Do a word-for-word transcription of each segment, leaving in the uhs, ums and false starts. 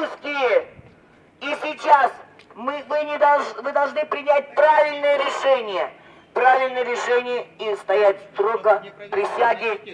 русские. И сейчас мы, вы, не долж, вы должны принять правильное решение. Правильное решение и стоять строго присяги.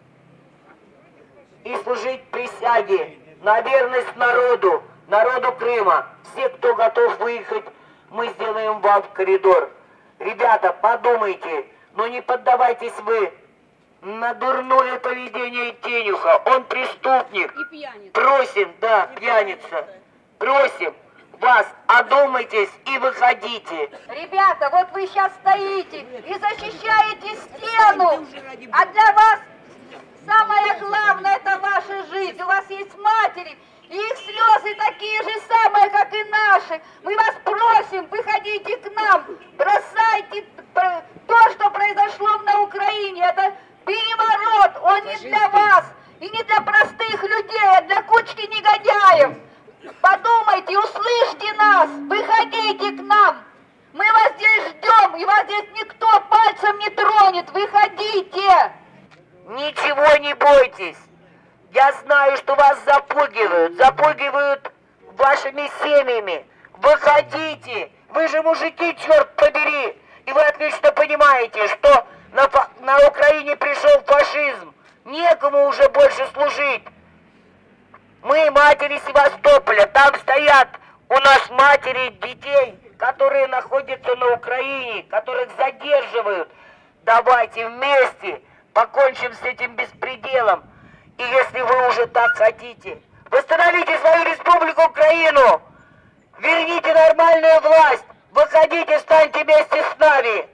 И служить присяге на верность народу, народу Крыма. Все, кто готов выехать, мы сделаем вал в коридор. Ребята, подумайте, но не поддавайтесь вы на дурное поведение Тенюха. Он преступник. Просим, да, пьяница. Просим вас, одумайтесь и выходите. Ребята, вот вы сейчас стоите и защищаете стену, а для вас самое главное — это ваша жизнь. У вас есть матери, и их слезы такие же самые, как и наши. Мы вас просим, выходите к нам, бросайте то, что произошло на Украине. Это переворот, он не для вас и не для простых людей, а для кучки негодяев. Подумайте, услышьте нас, выходите к нам. Мы вас здесь ждем, и вас здесь никто пальцем не тронет. Выходите. Ничего не бойтесь. Я знаю, что вас запугивают, запугивают вашими семьями. Выходите. Вы же мужики, черт побери. И вы отлично понимаете, что на, на Украине пришел фашизм. Некому уже больше служить. Мы матери Севастополя, там стоят у нас матери детей, которые находятся на Украине, которых задерживают. Давайте вместе покончим с этим беспределом. И если вы уже так хотите, восстановите свою республику Украину, верните нормальную власть, выходите, встаньте вместе с нами.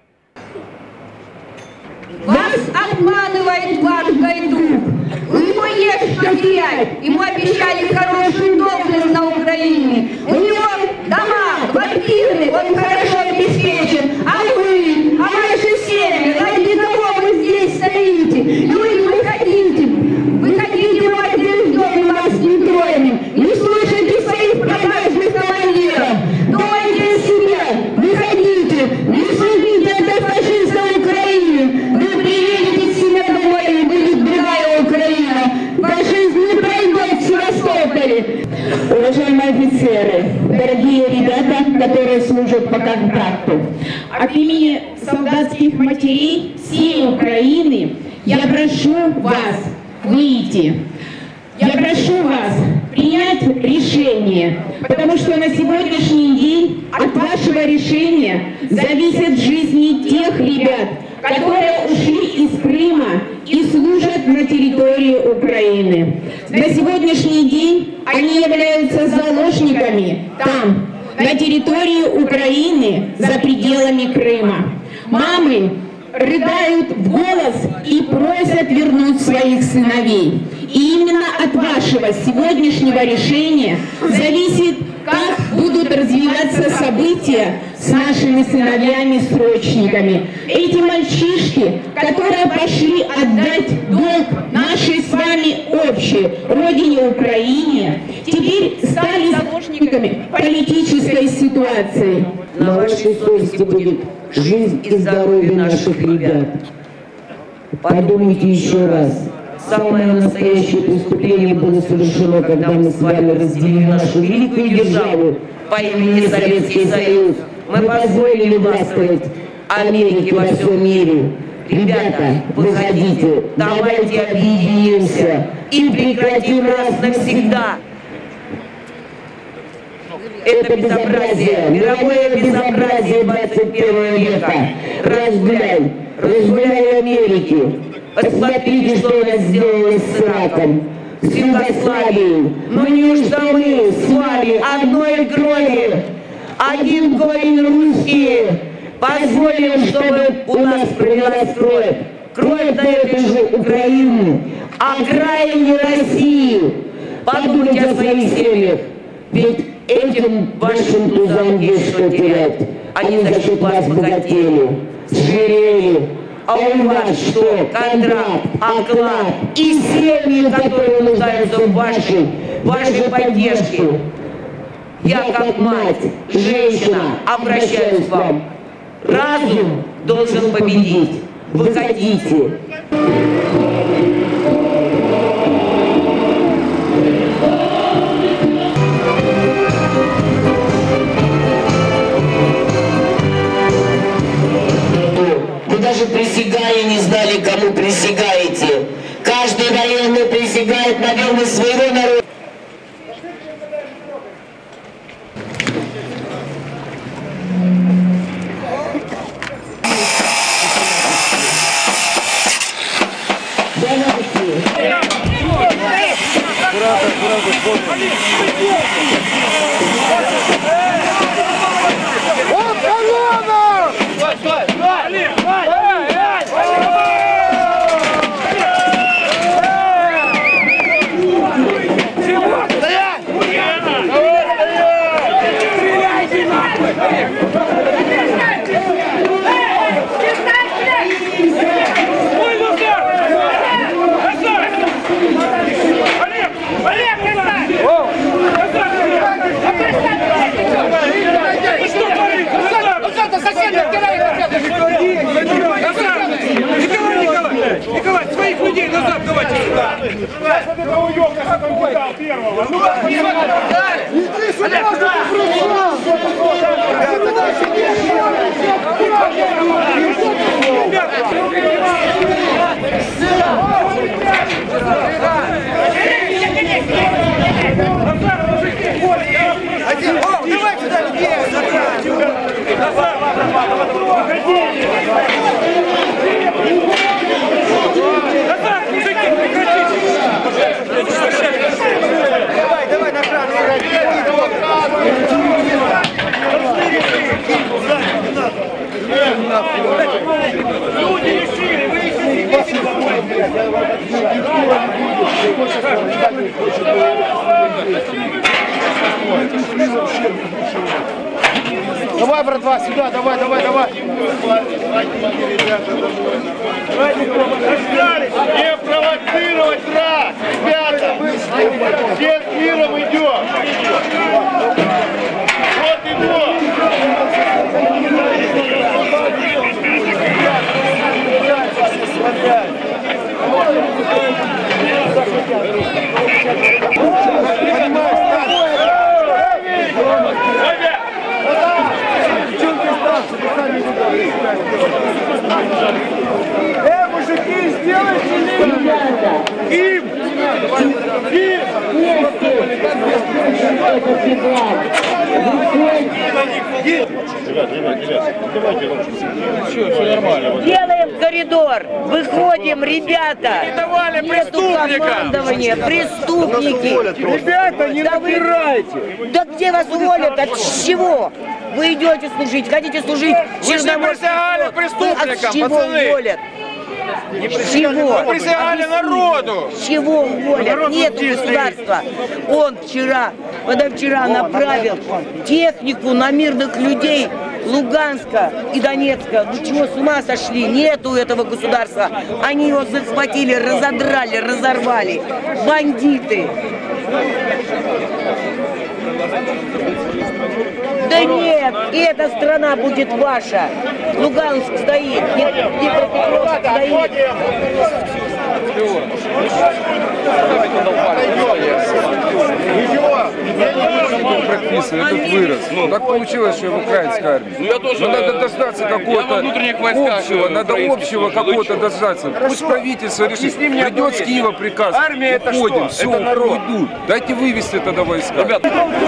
Вас обманывает ваш Гайдук. У него есть что терять. Ему обещали хорошую должность на Украине. У него дома, квартиры, он хорошо обеспечен. А вы, а ваши семьи, ради кого вы здесь стоите? Люди, выходите. Выходите, мы вас здесь ждем, мы вас не тронем. Не слушайте своих продажных командиров. Думайте о себе. Выходите. Не служите этой фашистской Украине. Вы приедете к себе домой, и будет другая Украина. Фашизм не пройдет в Севастополе. Уважаемые офицеры, дорогие ребята, которые служат по контракту, от имени солдатских матерей всей Украины я прошу вас выйти. Я прошу вас принять решение, потому что на сегодняшний день от вашего решения зависят жизни тех ребят, которые ушли из Крыма и служат на территории Украины. На сегодняшний день они являются заложниками там, на территории Украины, за пределами Крыма. Мамы рыдают в голос и просят вернуть своих сыновей. И именно от вашего сегодняшнего решения зависит, как будут развиваться события с нашими сыновьями-срочниками. Эти мальчишки, которые пошли отдать долг нашей с вами общей родине Украине, теперь стали заложниками политической ситуации. На вашей совести будет жизнь и здоровье наших ребят. Подумайте еще раз. Самое настоящее преступление было совершено, когда мы с вами разделили нашу великую державу по имени Советский Союз. Мы позволили властвовать Америке во всем мире. Ребята, выходите, давайте объединимся и прекратим раз навсегда это безобразие, мировое безобразие двадцать первого века. Разгуляй, разгуляй в Америке. Посмотрите, что у нас сделалось с Ираком, с Югославией. Ну неужто мы с вами одной крови, один корень русские, позволим, чтобы у нас пролилась кровь? Кровь на этой же Украине, окраине России. Подумайте о своих семьях, ведь этим вашим тузам есть что терять. Они за счет вас богатели, зверели. А у вас что? Контракт, оклад и семьи, которые нуждаются в вашей, вашей поддержке. Я как мать, женщина, обращаюсь к вам. Разум должен победить. Выходите. наверное, своего народа. Николай, своих людей назад давайте сюда! Я с этого уёбка, что там кидал первого! Ну ладно, иди сюда, что ты давай сюда людей! Назад, мужики, прекратите! Давай, давай, на шаг! Люди решили, вы решили! Давай, братва, сюда, давай, давай, давай. Не провоцировать враг, ребята. Все с миром идем. Вот идем. Э, мужики, сделайте им! Им! Ребят, ребят, ребят, давайте лучше. Все, все нормально. Делаем коридор, выходим, ребята. Нету командования, преступники. Ребята, не Да вы- набирайте. Да где вас уволят? От чего? Вы идете служить, хотите служить в Вы же не Черноморском присягали флоте. преступникам, От чего пацаны. уволят? С чего? Вы присягали народу. С чего уволят? Народ Нету тут здесь государства. Он вчера, позавчера направил технику на мирных людей Луганска и Донецка. Вы чего, с ума сошли? Нету этого государства. Они его захватили, разодрали, разорвали. Бандиты. Да нет, и эта страна будет ваша. Луганск стоит, Днепропетровск стоит. Прописан, этот вырос. Ну, так получилось, что я в украинской армии. Ну, я тоже, Но надо дождаться какого-то общего, надо общего какого-то дождаться. Пусть правительство решит. Придет с Киева приказ. Армия это уходим, что? все, Это народ. уйдут. Дайте вывести тогда войска. Ребят,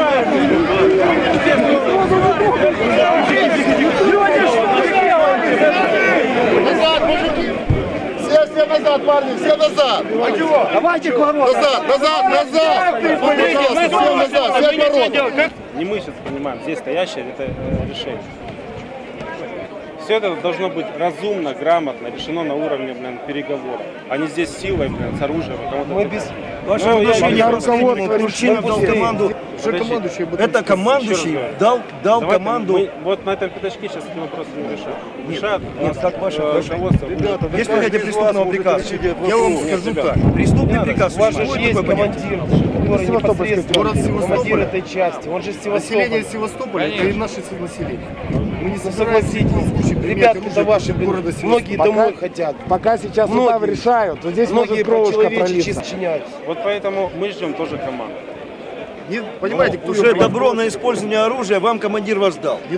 Назад, мужики! Все, все назад, парни, все назад! А чего? Давайте к воротам. Назад, назад, назад! Пожалуйста, все назад, все обороты! Не мы сейчас принимаем, здесь стоящее это э, решение. Все это должно быть разумно, грамотно, решено на уровне, блин, переговоров. А не здесь силой, блин, с оружием. Мы без Вашего решения руководства причина дал команду. Это командующий дал, дал команду. Мы, вот на этом пятачке сейчас эти вопросы не решают. Решают Нет, как ваше руководство. Ребята, есть понятие преступного приказа. Я вам скажу так. Преступный приказ. У вас же есть командир, который непосредственно Город Севастополь. командир этой части. Он же с Население Севастополя. Севастополя – это и наше население. Мы не Согласитесь, ребятки-то ваши, блин, многие домой хотят. Пока сейчас Многие. сюда решают, вот здесь Многие может кровушка по-человечески пролиться. сочиняют. Вот поэтому мы ждем тоже команду. Не, понимаете, кто Уже добро на использование оружия вам командир ваш дал. не дал.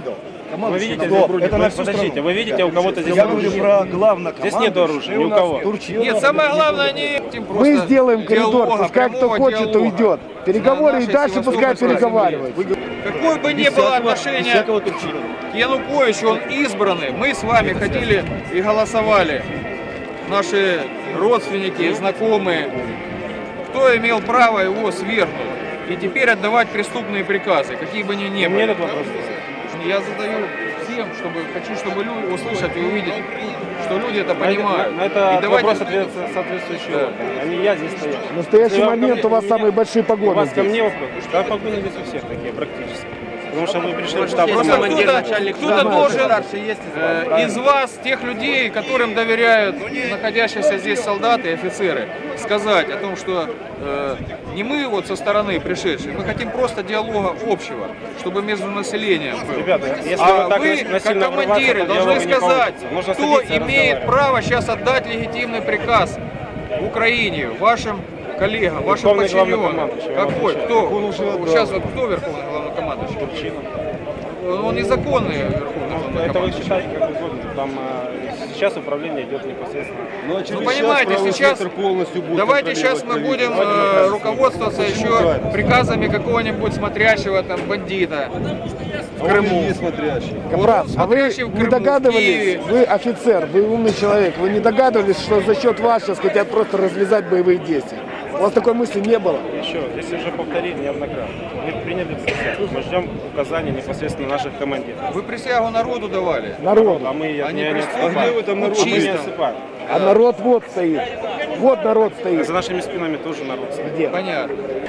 Вы видите, Но здесь, это вы, на всю подождите, страну. вы видите, у кого-то здесь Я оружие? говорю про главнокомандующего. Здесь нет оружия, ни у кого. Нет, самое главное, не Мы сделаем коридор, пускай кто хочет, то идет. Переговоры и дальше пускай переговаривают. Какое бы ни было отношение к Януковичу, он избранный. Мы с вами ходили и голосовали. Наши родственники, знакомые. Кто имел право его свергнуть? И теперь отдавать преступные приказы, какие бы они ни были. Мне этот вопрос. Я задаю всем, чтобы хочу, чтобы люди услышать и увидеть, что люди это понимают. На это и давайте... вопрос ответствует соответствующий да. орган, а не я здесь стою. В настоящий момент у вас самые большие погоны. У вас ко здесь. мне вопрос? Да, погоны здесь у всех такие практически. Потому что мы пришли в штаб. Просто кто-то, кто-то должен э, из вас, тех людей, которым доверяют находящиеся здесь солдаты и офицеры, сказать о том, что э, не мы вот со стороны пришедшие, мы хотим просто диалога общего, чтобы между населением было. Ребята, если а вы так вы, как насильно командиры, врываться, то должны диалога не сказать, получится. Нужно кто садиться и имеет разговаривать. право сейчас отдать легитимный приказ Украине, вашим коллегам, вашим Верховный подчиненным. главнокомандующий, Какой? он Кто? Он уже отдал. Сейчас вот кто верховный главнокомандующий? Он незаконный верховный Это вы главнокомандующий. считаете как угодно. Там э, сейчас управление идет непосредственно. Ну, понимаете, сейчас, давайте сейчас мы будем э, руководствоваться еще приказами какого-нибудь смотрящего там бандита в Крыму. Капрал, а вы смотрящий в не Крыму, в догадывались, Киеве. вы офицер, вы умный человек, вы не догадывались, что за счет вас сейчас хотят просто развязать боевые действия? У вас такой мысли не было? Еще, здесь уже повторили неоднократно. Мы приняли присягу. Мы ждем указаний непосредственно наших командиров. Вы присягу народу давали? Народ. А мы ее Они не преступники. отсыпаем. А где вы там народ? Мы не Чисто. отсыпаем. А народ вот стоит. Вот народ стоит. За нашими спинами тоже народ стоит. Где? Понятно.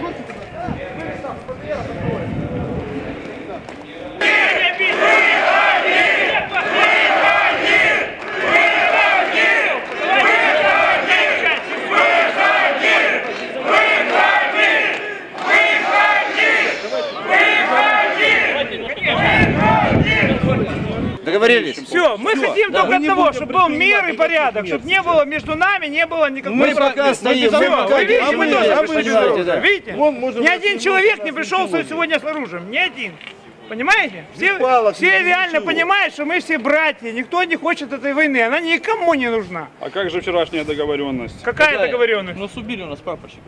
Договорились? Все, мы хотим Да, только мы не одного, будем чтобы был мир и порядок, нет. чтобы не было между нами, не было никакого... Мы пока стоим, мы Все, пока- вы видите, а мы мы- тоже а пришли вы без знаете, оружия. да. Видите? Вон, можем Ни один развернуть человек не на пришел сегодня. сегодня с оружием, ни один. Понимаете? Все, палок, все ни реально ничего. понимают, что мы все братья, никто не хочет этой войны, она никому не нужна. А как же вчерашняя договоренность? Какая договоренность? Ну, убили у нас прапорщик.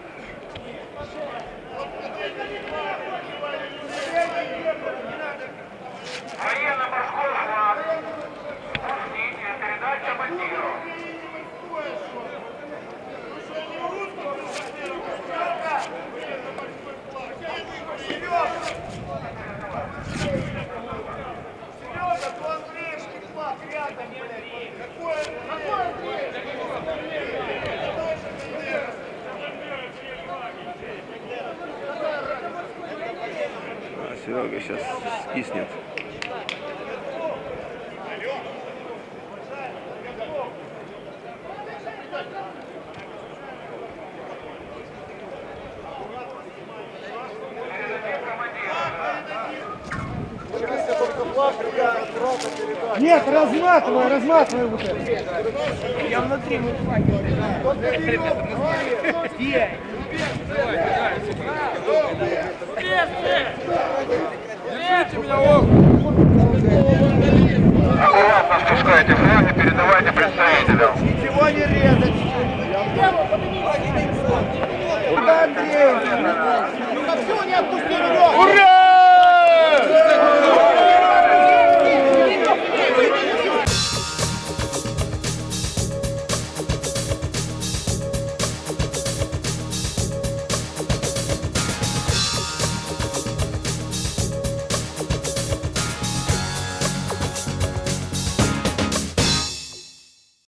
Серега сейчас скиснет. Нет, разматывай, разматывай вот это. Я внутри, мы Аккуратно спускайте флаги, передавайте